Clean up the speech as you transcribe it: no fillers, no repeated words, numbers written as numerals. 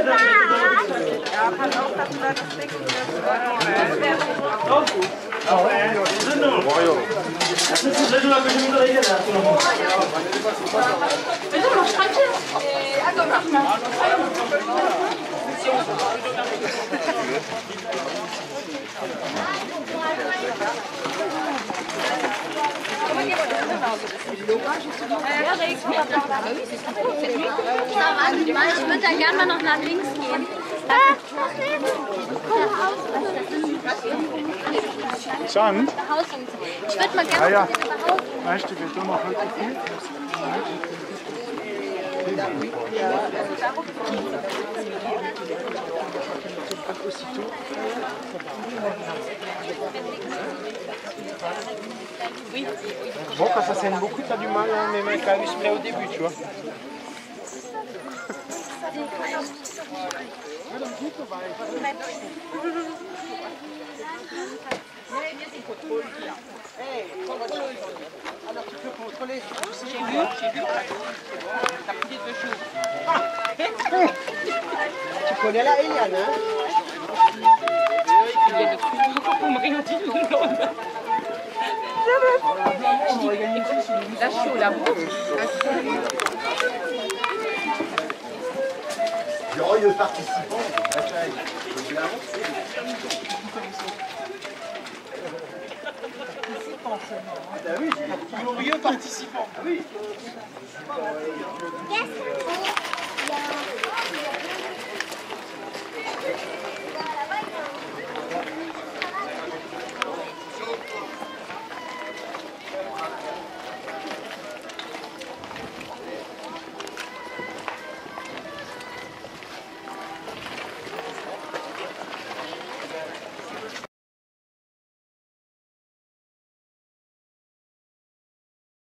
pass auf, dass du da das Ding Ich würde da gerne mal noch nach links gehen. Sand? Ich würde mal gerne Ja. Weißt du, wir machen heute viel. Bon, quand ça saigne beaucoup, t'as du mal, hein, mais même quand même, se plaît au début, tu vois. Alors tu peux contrôler. J'ai vu. T'as pris des deux jours. Tu connais la Eliane, hein? Il y a de tout pour me rien dire. Là, je suis au labo. Glorieux participant. Glorieux participant. Oui.